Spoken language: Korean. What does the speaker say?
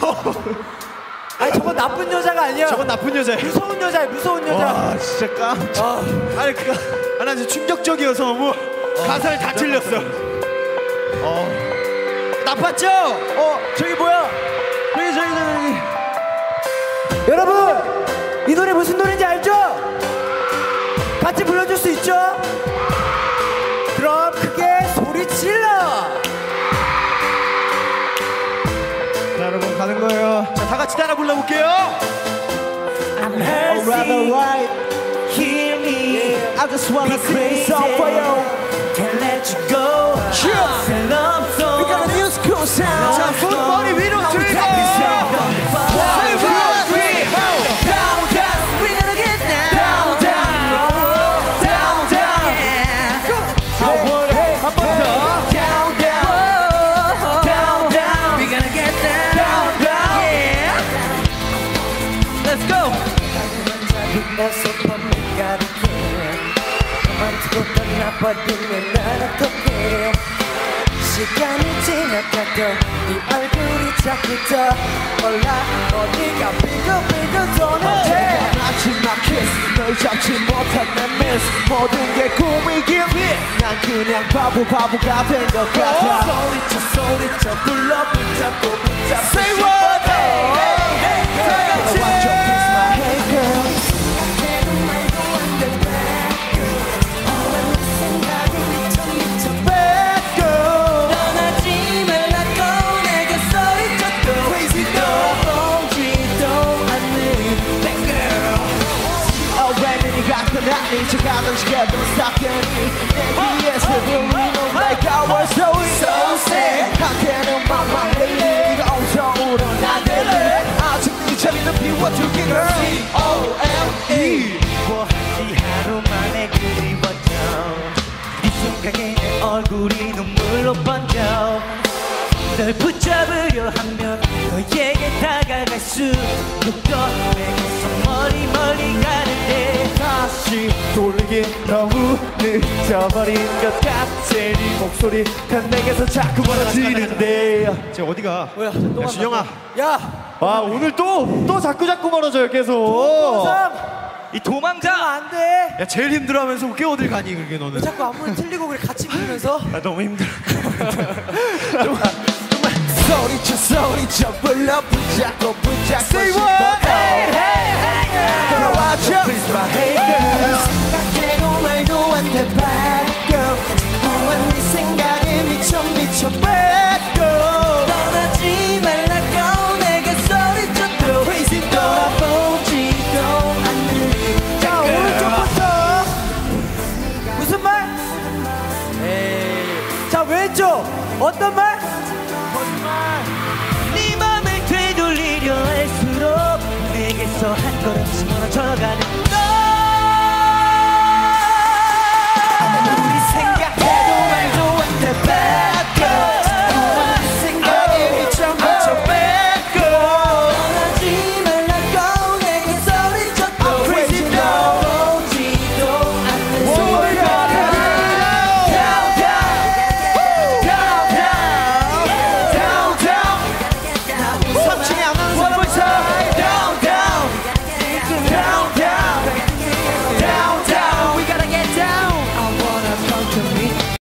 아니 저건 나쁜 여자가 아니야. 저건 나쁜 여자야. 무서운 여자야, 무서운 여자. 와 진짜 깜짝. 아니 나 진짜 충격적이어서 너무 가사를 다 틀렸어. 나빴죠? 저기 뭐야? 저기. 여러분, 이 노래 무슨 노래인지 알죠? 같이 불러줄 수 있죠? 그럼 크게 소리 질러. 자 여러분 가는 거예요. 자 다 같이 따라 불러볼게요. I'm rather right. Hear me. I just wanna create a song for you. Can't let you go. Sure. Love song. We got a new school sound. 자 손 머리 위로 들고. 어서 밤을 가리게 만지고 떠나버리면 난 어떡해 시간이 지나가도 네 얼굴이 자꾸 떠올라 어디가 빙글빙글 도는데 마지막 키스 널 잡지 못한 내 미스 모든 게 꿈이길 난 그냥 바보가 된 것 같아 소리쳐 불러 붙잡고 Say what 다 같이 Kiss my hand girl 네 척하던 시계도 싹하니 내 귀에서 들리는 내가 was so sad 한때는 맘만 네가 엄청 울어나네 아직 네 자리는 비워두기를 C-O-M-E 뭐하지 하루 만에 그리워져 이 순간에 내 얼굴이 눈물로 번져 널 붙잡으려 하면 너에게 다가갈 수 없어 내게서 멀리 가는데 다시 돌리기 너무 늦어버린 것 같아 네 목소리가 내게서 자꾸 멀어지는데 쟤 어디가? 뭐야? 야 준영아. 야! 오늘 또 자꾸 멀어져요 계속. 이 도망자 안 돼. 야 제일 힘들어하면서 꽤 어딜 가니 그게 너는? 자꾸 아무리 틀리고 그래 같이 부르면서. 너무 힘들어. 소리쳐 불러 붙잡고 Say what? 돌아와줘 Please my hey girl 생각해도 말도 안 돼 bad girl 무한 네 생각에 미쳐 bad girl 떠나지 말라고 내가 소리쳐도 Crazy 돌아보지도 않는 자 오른쪽부터 무슨 말? 자 왼쪽 어떤 말?